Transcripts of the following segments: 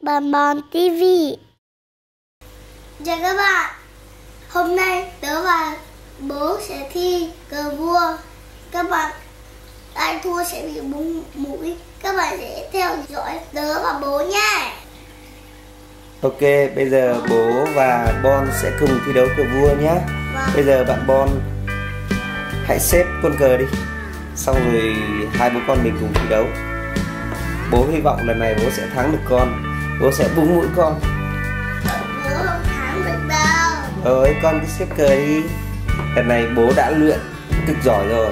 Bonbon TV. Chào các bạn. Hôm nay tớ và bố sẽ thi cờ vua. Các bạn ai thua sẽ bị búng mũi. Các bạn sẽ theo dõi tớ và bố nha. Ok, bây giờ bố và Bon sẽ cùng thi đấu cờ vua nhé. Bây giờ bạn Bon hãy xếp con cờ đi. Xong rồi hai bố con mình cùng thi đấu. Bố hy vọng lần này bố sẽ thắng được con. Bố sẽ búng mũi con. Bố không thắng được đâu. Rồi con cứ xếp cờ đi. Lần này bố đã luyện cực giỏi rồi.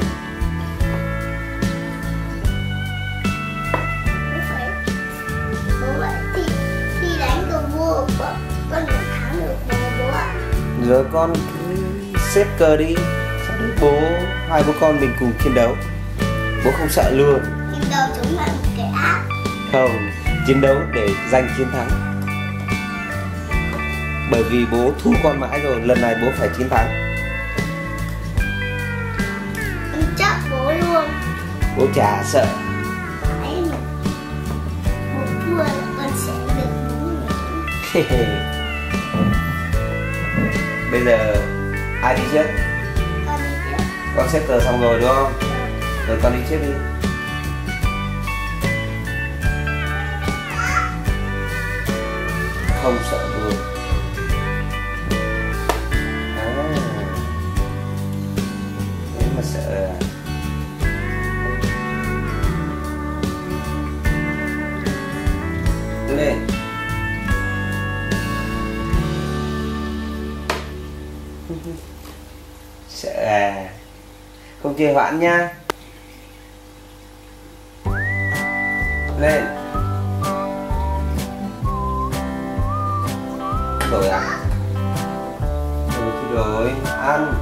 Bố phải thi đánh cờ vua. Con được thắng được bố ạ. Rồi con cứ xếp cờ đi. Sau đó bố, hai bố con mình cùng chiến đấu. Bố không sợ luôn. Chiến đấu chống lại một kẻ ác. Không, chiến đấu để giành chiến thắng. Bởi vì bố thua con mãi rồi, lần này bố phải chiến thắng. Con chắc bố luôn. Bố chả sợ. Phải mà. Bố thua là con sẽ được bố nữa. Bây giờ ai đi trước? Con đi trước. Con xếp cờ xong rồi đúng không? Rồi con đi trước đi. Không sợ luôn. Nếu mà sợ à? Lên. Sợ à? Không chơi hoãn nha. Lên. Rồi à? Rồi thì rồi, ăn.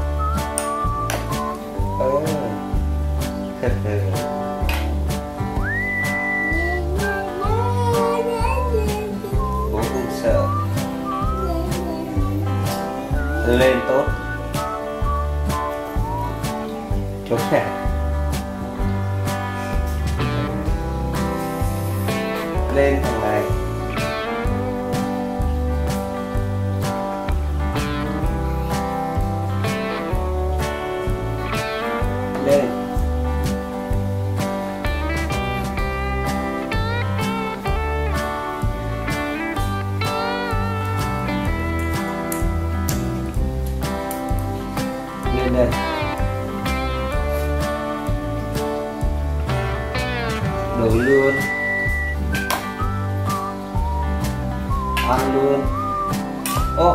Bố không sợ. Lên tốt. Chốt nè. Lên thằng này. Lên. Lên đây. Đổi luôn. Ăn luôn. Ô.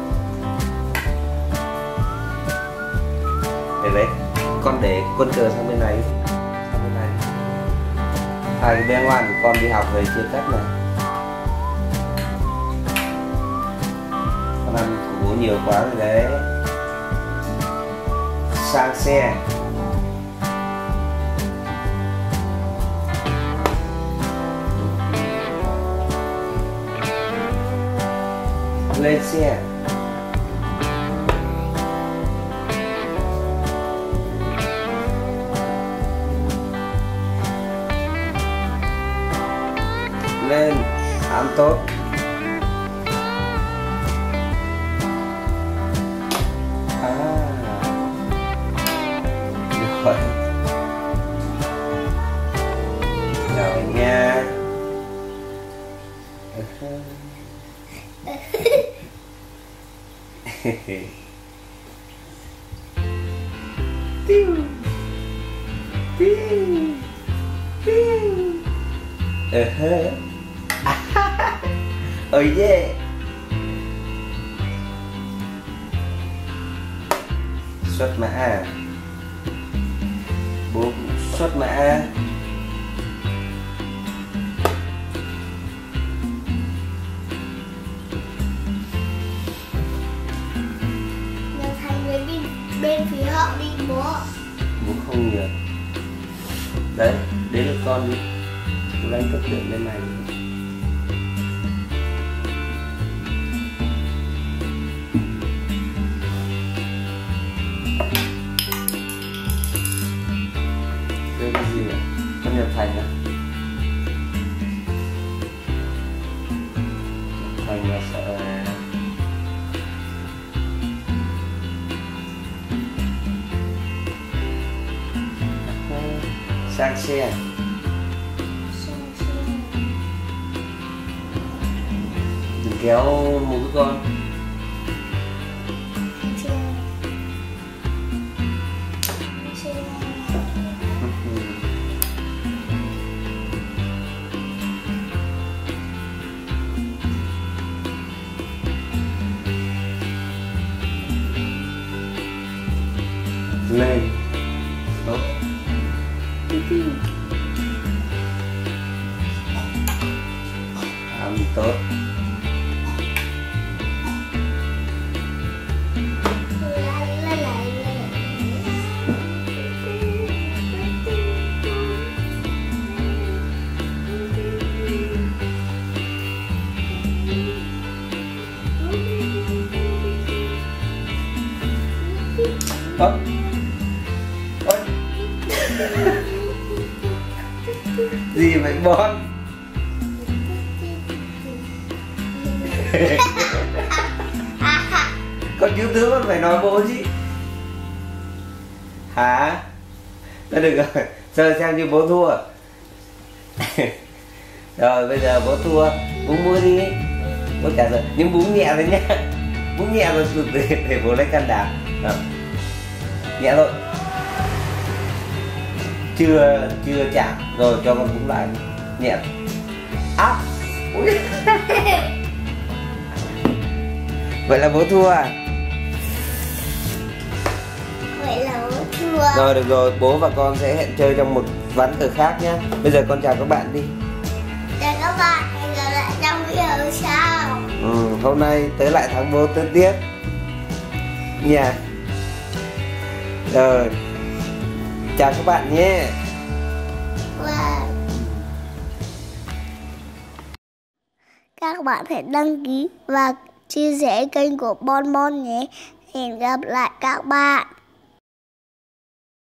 Để đấy. Con để con cờ sang bên này. Sang bên này. Thằng bé ngoan của con đi học về chưa cắt này. Con ăn của bố nhiều quá rồi đấy. Sang xe. Lên xe. Lên. Ăn tốt. À. Rồi. Rồi nha. Tiêu. Tiêu. Tiêu. Oh yeah. Xuất mã. Bố cũng xuất mã. Nhờ thành người bên phía họ đi bố. Bố không nhờ. Đấy, đến lượt con đi. Bố đánh cấp tượng bên này. Đây là gì ạ? Con nhập thành à? mà sợ à. Sang xe. Đừng kéo mũi con. Lên. Tốt. Tốt. Ôi. Gì vậy Bon? Con YouTube con phải nói bố chứ. Hả? Thôi được rồi, giờ xem như bố thua. Rồi bây giờ bố thua, búng mũi đi. Bố trả rồi, nhưng búng nhẹ thôi nhá. Búng nhẹ rồi để bố lấy can đảm. Rồi. Nhẹ thôi. Chưa chạm. Rồi cho con búng lại. Nhẹ. Áp. Ui. Vậy là bố thua à? Vậy là bố thua. Rồi được rồi, bố và con sẽ hẹn chơi trong một ván cờ khác nhé. Bây giờ con chào các bạn đi. Chào các bạn, hẹn gặp lại trong video sau. Hôm nay tới lại thắng bố tới tiếp nha. Rồi, chào các bạn nhé. Wow. Các bạn hãy đăng ký và chia sẻ kênh của Bon Bon nhé. Hẹn gặp lại các bạn.